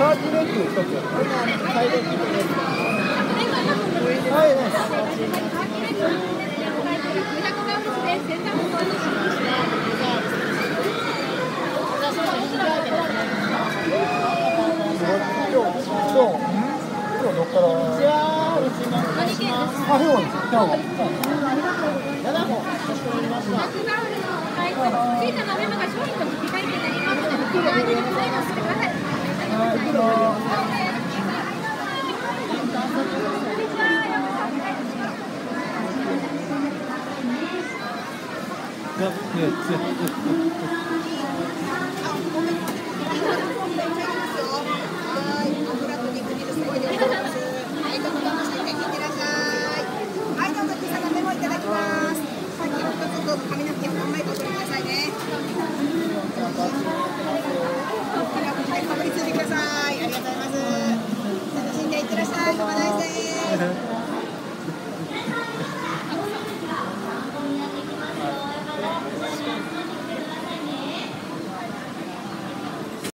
ターキーレッグ一つ。サイドキーレッグ。はい。今日どっから？ 何県ですか？ あ、兵庫です。兵庫。 7本かしこまりました。小さなメモが商品と引き換えになりますので、こちらにございます。ください。 かぶりついてください。ありがとうございます。楽しんでいってらっしゃい。お願いします。